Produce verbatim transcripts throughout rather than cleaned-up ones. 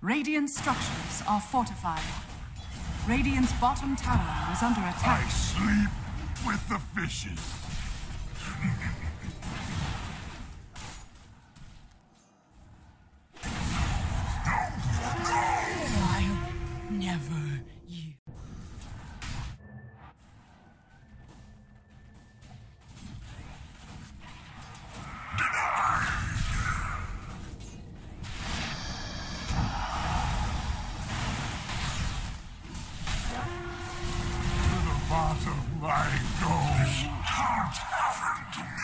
Radiant structures are fortified. Radiant's bottom tower is under attack. I sleep with the fishes. I'll never yield. Bottom I go. This can't happen to me.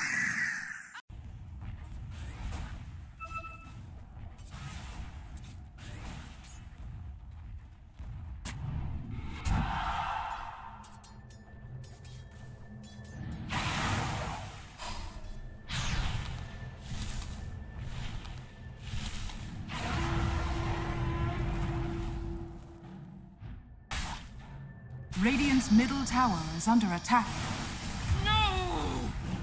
Radiant's middle tower is under attack. No!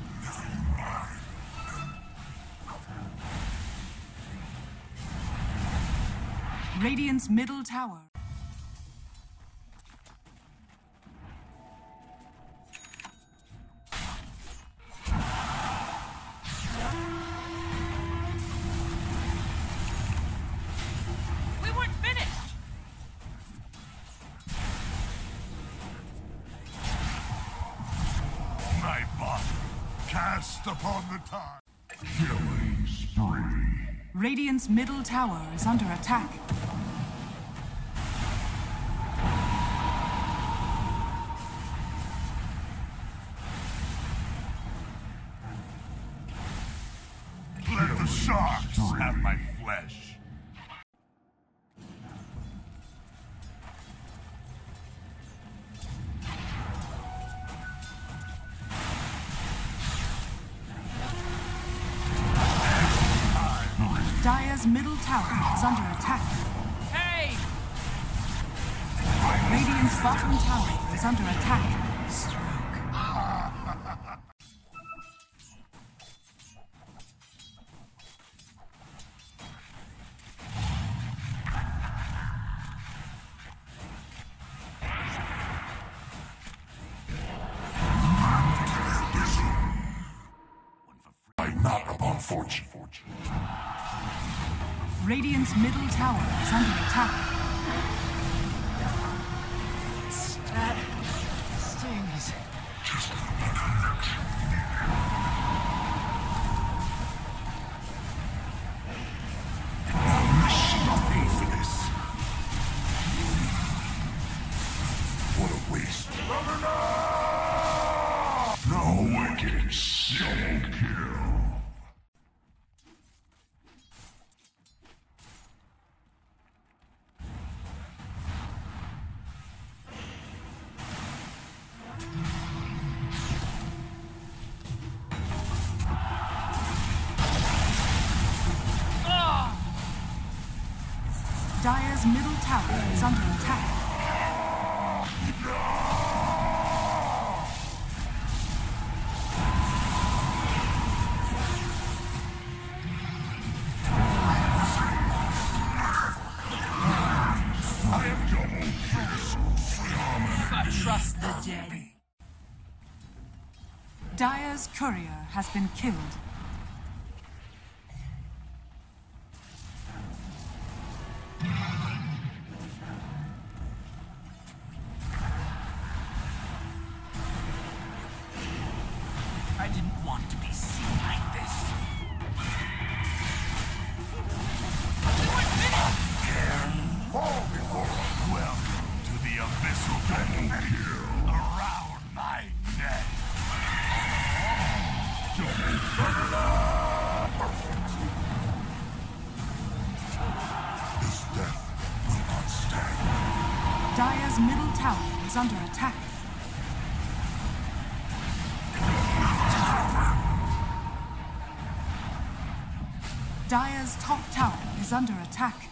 Radiant's middle tower. We weren't finished! My body cast upon the tide. Killing spree. Radiant's middle tower is under attack. Let the sharks have my flesh. Dire's middle tower is under attack. Hey! Radiant's bottom tower is under attack. Not upon fortune. Radiant's middle tower is under attack. That stings. Just a connection. Nothing for this. What a waste. No wicked double kill. Dire's middle tower is under attack. Trust the dead. Dire's courier has been killed. I didn't want to be seen like this. We weren't finished! Fall before us. Welcome to the abyssal double kill around my neck. Double perfect. This death will not stand. Dire's middle tower is under attack. Dire's top tower is under attack.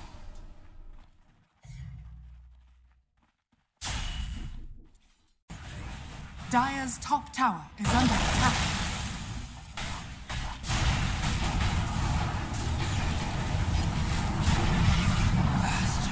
Dire's top tower is under attack. Last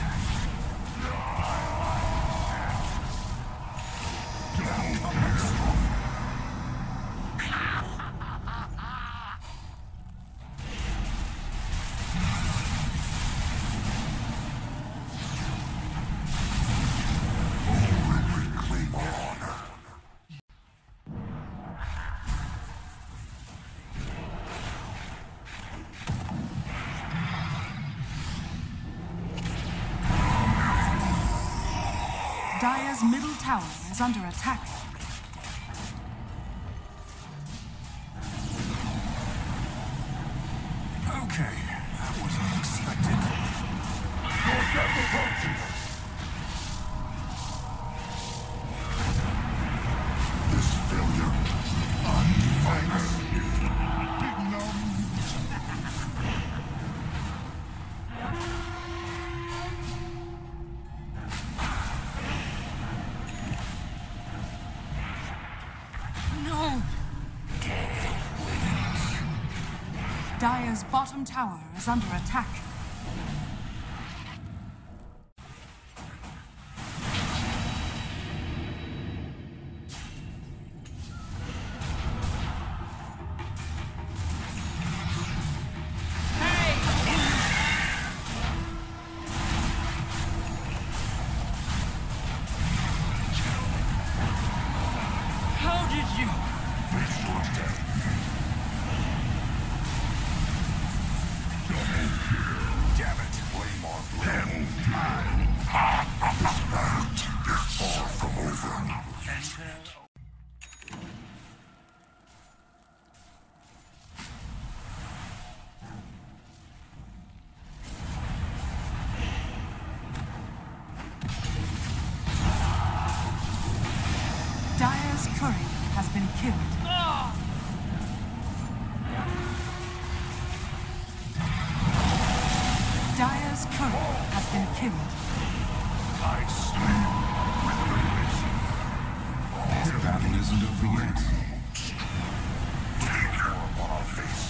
Dire's middle tower is under attack. Okay, that was unexpected. Your death approaches! This failure, undefined. Big numb. No! Dire's bottom tower is under attack. How did you? Face your death. Damn it, blame our blame. This night is far from over. Dire's courier has been killed. Dire's courier has been killed. I sleep with the This battle isn't over yet. Take her upon our face.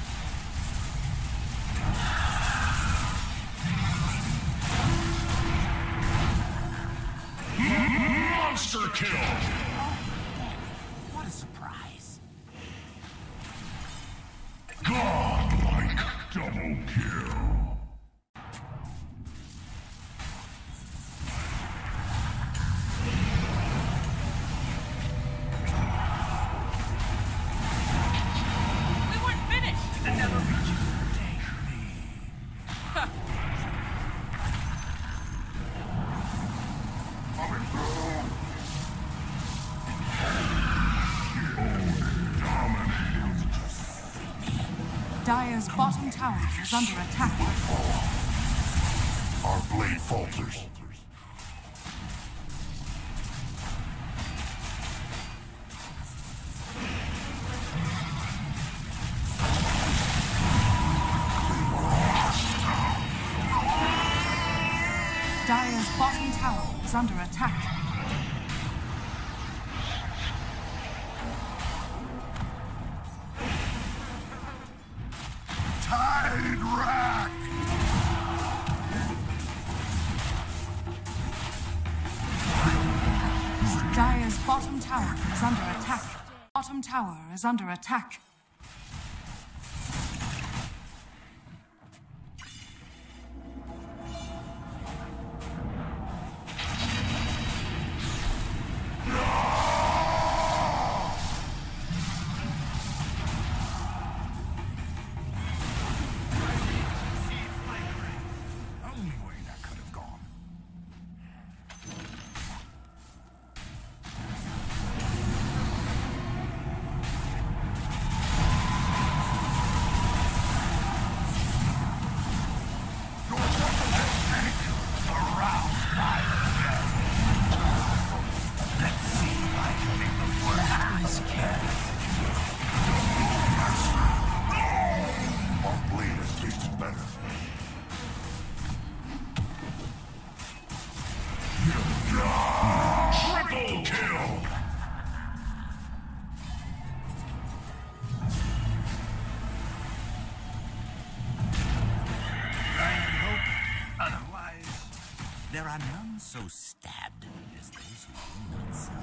Monster kill! What a surprise. Godlike double kill. We weren't finished! Another region. Take me. Coming through. Dire's bottom tower is under attack. Our blade falters. Dire's bottom tower is under attack. Tide rack! Dire's bottom tower is under attack. Bottom tower is under attack. Only way that could have gone. Your weapons tank around my head. Let's see if I can make the worst Our blade has tasted better. Triple kill! I would hope otherwise. There are none so stabbed as those who do not see.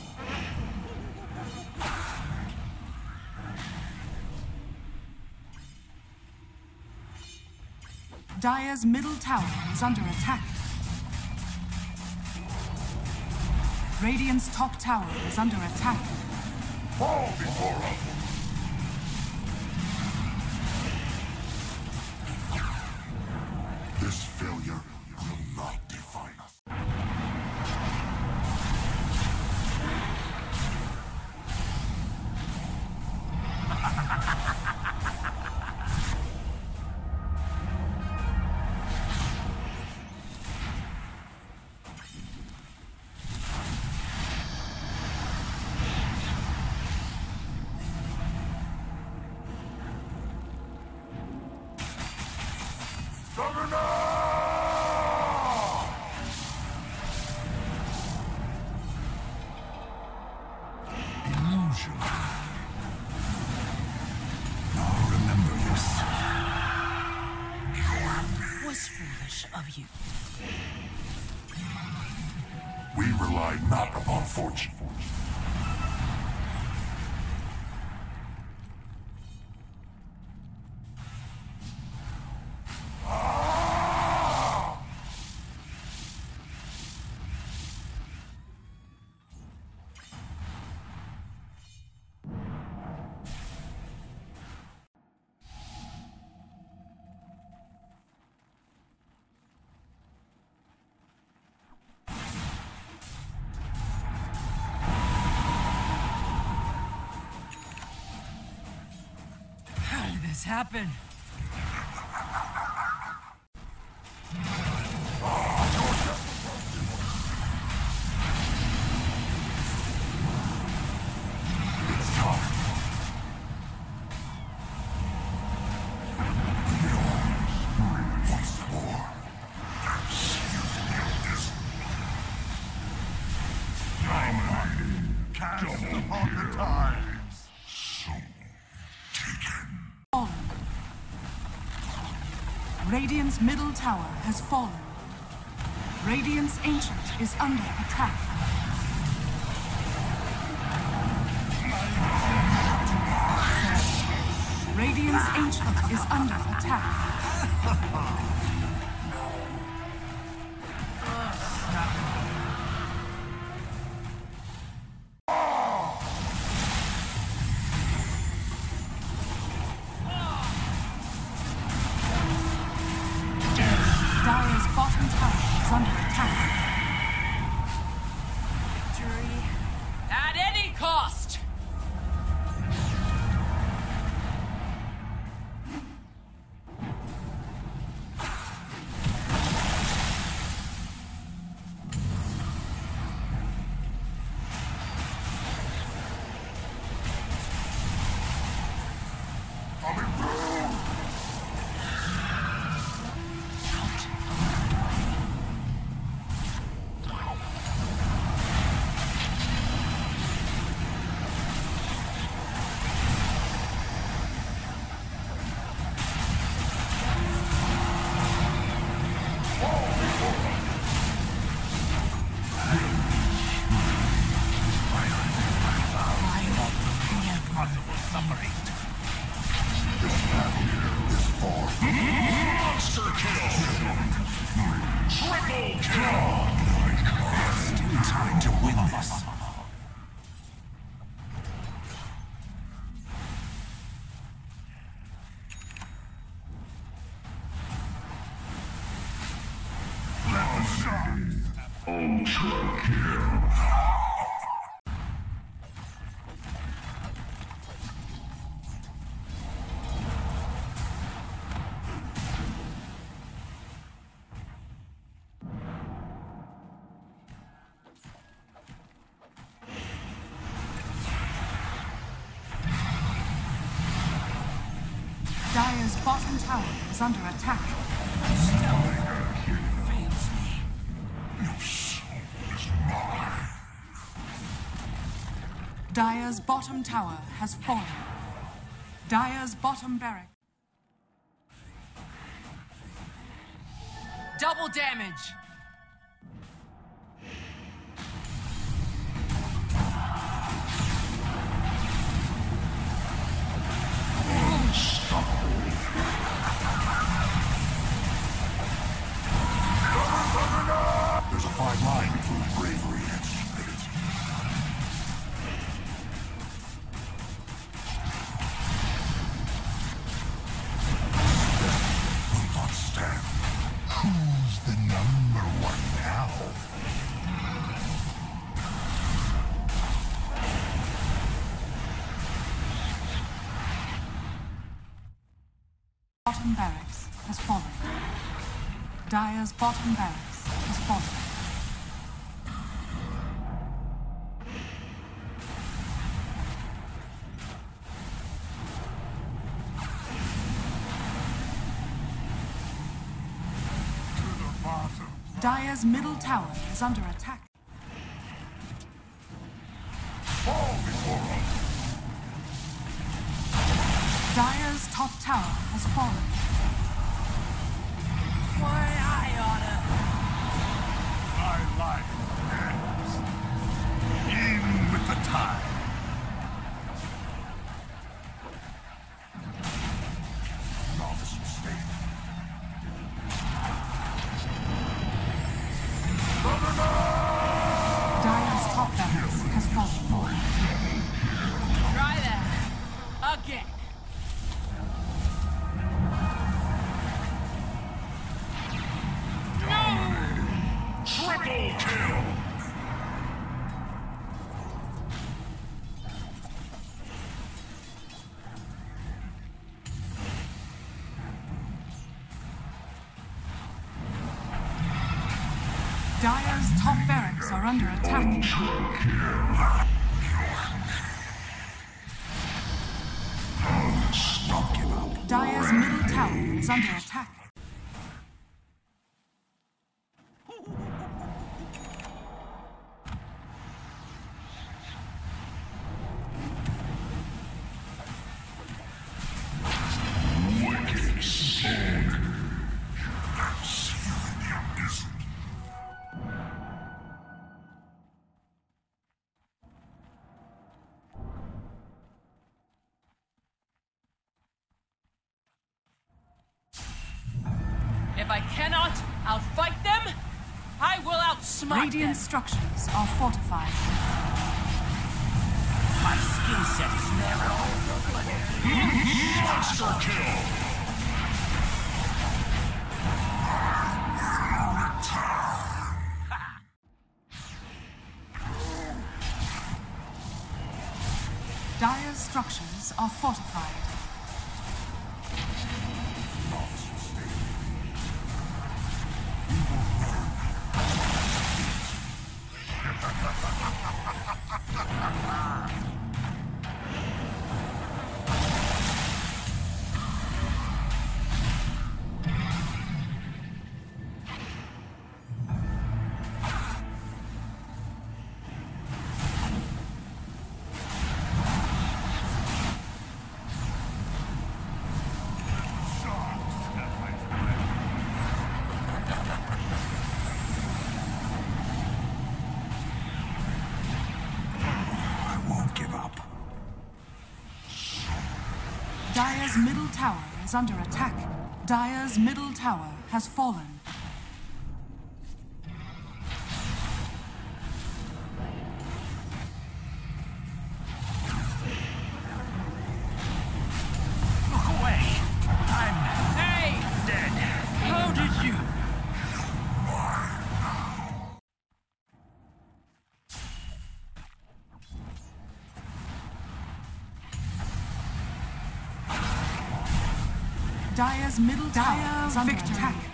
Dire's middle tower is under attack. Radiant's top tower is under attack. Fall before us! This failure will not define us. We rely not upon fortune. How did this happen? Radiant's middle tower has fallen. Radiant's Ancient is under attack. Radiant's Ancient is under attack. Dire's bottom tower is under attack. Victory at any cost! Time to win this. Ultra kill. Dire's bottom tower is under attack. Fails me. Your soul is mine. Dire's bottom tower has fallen. Dire's bottom barrack. Double damage! There's a fine line between bravery and stupidity. Will not stand. Who's the number one now? Bottom barracks has fallen. Dire's bottom barracks has fallen. Dire's middle tower is under attack. Fall before us. Dire's top tower has fallen. Why, I oughta... My life and time. Novice mistake. Dire's top barracks has fallen. Try that. Again. Triple kill! Dire's top barracks are under attack. Don't give up. Dire's middle tower is under attack. Wicked sword. If I cannot outfight them, I will outsmart Radiant them. structures are fortified. My skill set is narrow. Monster kill! Dire's structures are fortified. Dire's middle tower is under attack. Dire's middle tower has fallen. Look away. I'm Hey! dead. How did you? Dire's middle tower is under attack.